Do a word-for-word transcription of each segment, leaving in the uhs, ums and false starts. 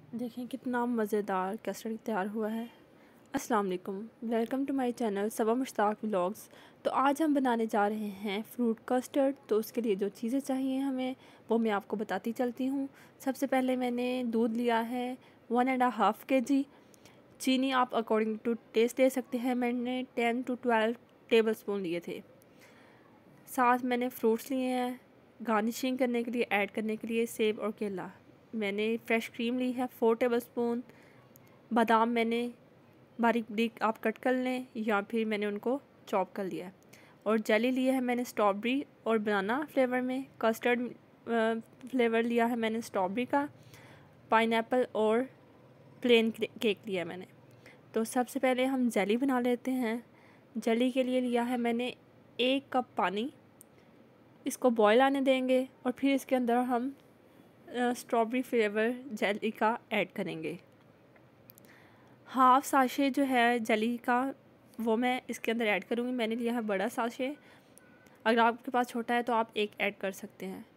देखें कितना मज़ेदार कस्टर्ड तैयार हुआ है। अस्सलाम वालेकुम, welcome to my channel Saba Mushtaq vlogs. तो आज हम बनाने जा रहे हैं फ्रूट कस्टर्ड। तो उसके लिए जो चीज़ें चाहिए हमें वो मैं आपको बताती चलती हूँ। सबसे पहले मैंने दूध लिया है वन एंड हाफ़ के जी। चीनी आप अकॉर्डिंग टू टेस्ट ले सकते हैं। मैंने ten to twelve tablespoon लिए थे। साथ मैंने फ्रूट्स लिए हैं गार्निशिंग करने के लिए, ऐड करने के लिए सेब और केला। मैंने फ्रेश क्रीम ली है फोर टेबल स्पून। बादाम मैंने बारीक बारीक आप कट कर लें या फिर मैंने उनको चॉप कर लिया है। और जेली लिया है मैंने स्ट्रॉबेरी और बनाना फ्लेवर में। कस्टर्ड फ्लेवर लिया है मैंने स्ट्रॉबेरी का। पाइनएप्पल और प्लेन केक लिया है मैंने। तो सबसे पहले हम जेली बना लेते हैं। जेली के लिए लिया है मैंने एक कप पानी। इसको बॉयल आने देंगे और फिर इसके अंदर हम स्ट्रॉबेरी फ्लेवर जेली का ऐड करेंगे। हाफ साशे जो है जेली का वो मैं इसके अंदर ऐड करूँगी। मैंने लिया है बड़ा साशे। अगर आपके पास छोटा है तो आप एक ऐड कर सकते हैं।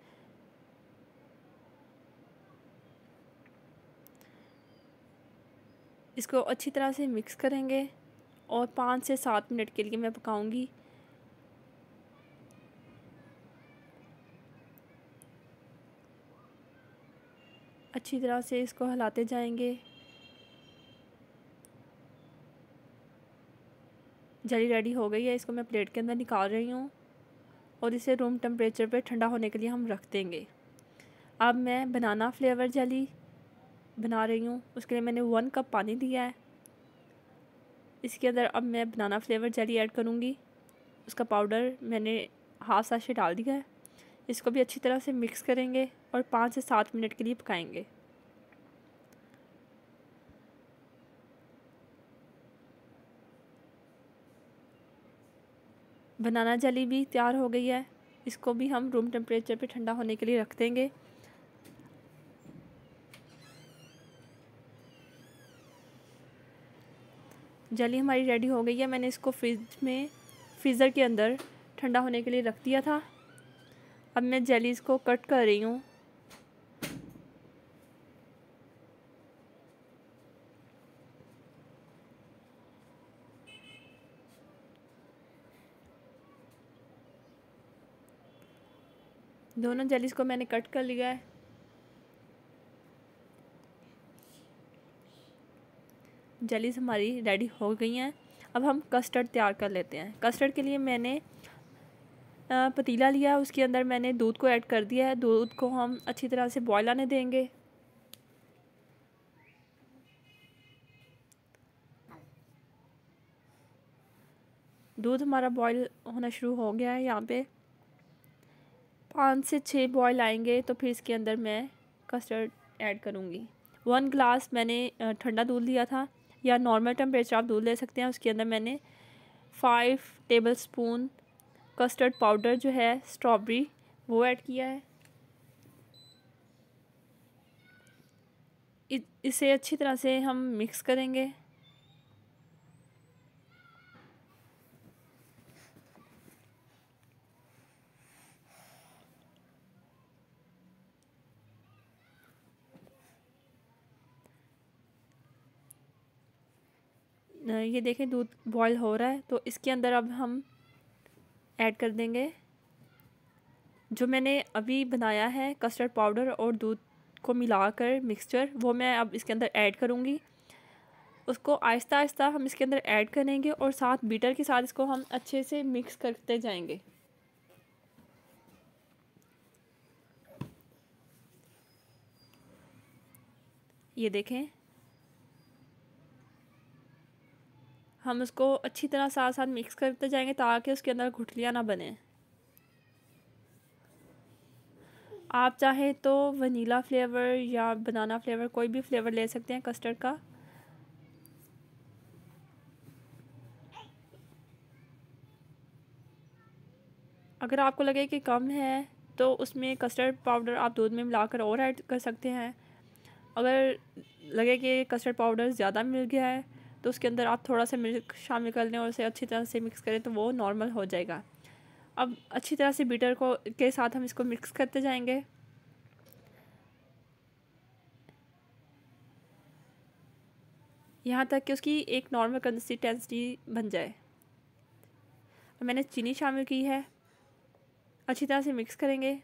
इसको अच्छी तरह से मिक्स करेंगे और पाँच से सात मिनट के लिए मैं पकाऊंगी। अच्छी तरह से इसको हिलाते जाएंगे। जेली रेडी हो गई है। इसको मैं प्लेट के अंदर निकाल रही हूँ और इसे रूम टेम्परेचर पे ठंडा होने के लिए हम रख देंगे। अब मैं बनाना फ्लेवर जेली बना रही हूँ। उसके लिए मैंने वन कप पानी दिया है। इसके अंदर अब मैं बनाना फ्लेवर जेली ऐड करूँगी। उसका पाउडर मैंने हाफ साशे डाल दिया है। इसको भी अच्छी तरह से मिक्स करेंगे और पाँच से सात मिनट के लिए पकाएंगे। बनाना जेली भी तैयार हो गई है। इसको भी हम रूम टेम्परेचर पे ठंडा होने के लिए रख देंगे। जेली हमारी रेडी हो गई है। मैंने इसको फ्रिज में फ्रीज़र के अंदर ठंडा होने के लिए रख दिया था। अब मैं जेलीज़ को कट कर रही हूँ। दोनों जेलीज़ को मैंने कट कर लिया है। जेलीज़ हमारी रेडी हो गई हैं। अब हम कस्टर्ड तैयार कर लेते हैं। कस्टर्ड के लिए मैंने पतीला लिया, उसके अंदर मैंने दूध को ऐड कर दिया है। दूध को हम अच्छी तरह से बॉयल आने देंगे। दूध हमारा बॉयल होना शुरू हो गया है। यहाँ पे पाँच से छः बॉयल आएंगे तो फिर इसके अंदर मैं कस्टर्ड ऐड करूँगी। वन ग्लास मैंने ठंडा दूध लिया था या नॉर्मल टेम्परेचर आप दूध ले सकते हैं। उसके अंदर मैंने five tablespoon custard powder जो है स्ट्रॉबेरी वो ऐड किया है। इसे अच्छी तरह से हम मिक्स करेंगे। ये देखें दूध बॉयल हो रहा है। तो इसके अंदर अब हम ऐड कर देंगे जो मैंने अभी बनाया है कस्टर्ड पाउडर और दूध को मिलाकर मिक्सचर, वो मैं अब इसके अंदर ऐड करूँगी। उसको आहिस्ता आहिस्ता हम इसके अंदर ऐड करेंगे और साथ बीटर के साथ इसको हम अच्छे से मिक्स करते जाएंगे। ये देखें हम उसको अच्छी तरह साथ साथ मिक्स करते जाएंगे ताकि उसके अंदर गुठलियाँ ना बने। आप चाहें तो वनीला फ्लेवर या बनाना फ्लेवर कोई भी फ्लेवर ले सकते हैं कस्टर्ड का। अगर आपको लगे कि कम है तो उसमें कस्टर्ड पाउडर आप दूध में मिलाकर और ऐड कर सकते हैं। अगर लगे कि कस्टर्ड पाउडर ज़्यादा मिल गया है तो उसके अंदर आप थोड़ा सा मिल्क शामिल कर लें और उसे अच्छी तरह से मिक्स करें तो वो नॉर्मल हो जाएगा। अब अच्छी तरह से बीटर को के साथ हम इसको मिक्स करते जाएंगे। यहाँ तक कि उसकी एक नॉर्मल कंसिस्टेंसी बन जाए। और मैंने चीनी शामिल की है, अच्छी तरह से मिक्स करेंगे।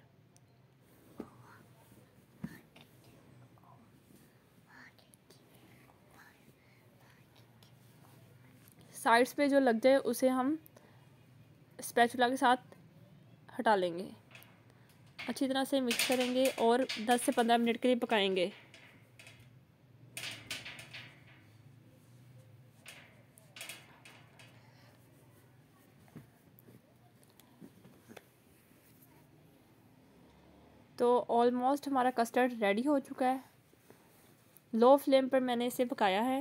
साइड्स पे जो लग जाए उसे हम स्पैचुला के साथ हटा लेंगे। अच्छी तरह से मिक्स करेंगे और दस से पंद्रह मिनट के लिए पकाएंगे। तो ऑलमोस्ट हमारा कस्टर्ड रेडी हो चुका है। लो फ्लेम पर मैंने इसे पकाया है।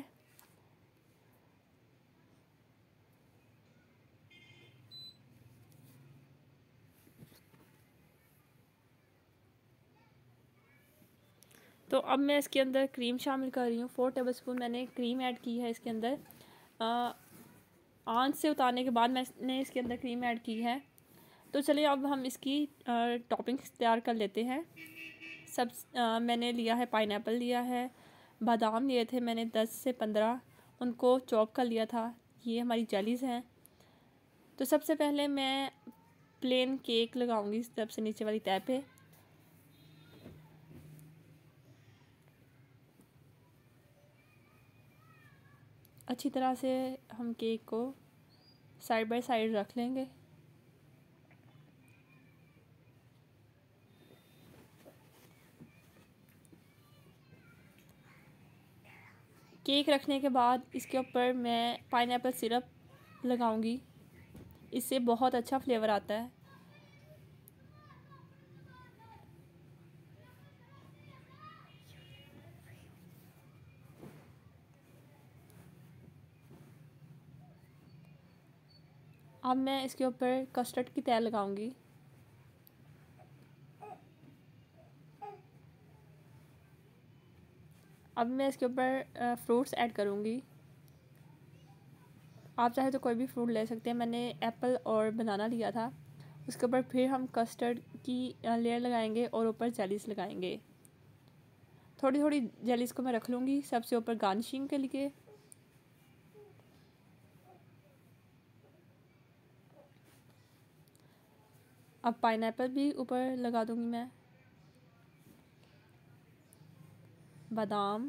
तो अब मैं इसके अंदर क्रीम शामिल कर रही हूँ। फोर टेबलस्पून मैंने क्रीम ऐड की है इसके अंदर। आंच से उतारने के बाद मैंने इसके अंदर क्रीम ऐड की है। तो चलिए अब हम इसकी टॉपिंग्स तैयार कर लेते हैं। सब आ, मैंने लिया है, पाइनएप्पल लिया है, बादाम लिए थे मैंने दस से पंद्रह, उनको चॉप कर लिया था। ये हमारी जेलीज़ हैं। तो सबसे पहले मैं प्लेन केक लगाऊंगी सबसे नीचे वाली तह पे। अच्छी तरह से हम केक को साइड बाय साइड रख लेंगे। केक रखने के बाद इसके ऊपर मैं पाइनएप्पल सिरप लगाऊंगी। इससे बहुत अच्छा फ्लेवर आता है। अब मैं इसके ऊपर कस्टर्ड की तह लगाऊंगी। अब मैं इसके ऊपर फ्रूट्स ऐड करूंगी। आप चाहे तो कोई भी फ्रूट ले सकते हैं। मैंने एप्पल और बनाना लिया था। उसके ऊपर फिर हम कस्टर्ड की लेयर लगाएंगे और ऊपर जेलीस लगाएंगे। थोड़ी थोड़ी जेलीस को मैं रख लूँगी सबसे ऊपर गार्निशिंग के लिए। अब पाइनएप्पल भी ऊपर लगा दूँगी मैं, बादाम,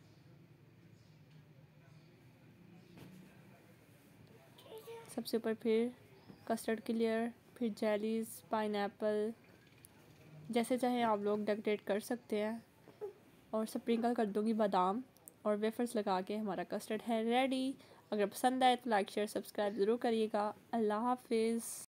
सबसे ऊपर फिर कस्टर्ड की लेयर, फिर जेलीज़, पाइनएप्पल, जैसे चाहे आप लोग डेकोरेट कर सकते हैं। और स्प्रिंकल कर दूँगी बादाम और वेफर्स लगा के हमारा कस्टर्ड है रेडी। अगर पसंद आए तो लाइक शेयर सब्सक्राइब ज़रूर करिएगा। अल्लाह हाफिज़।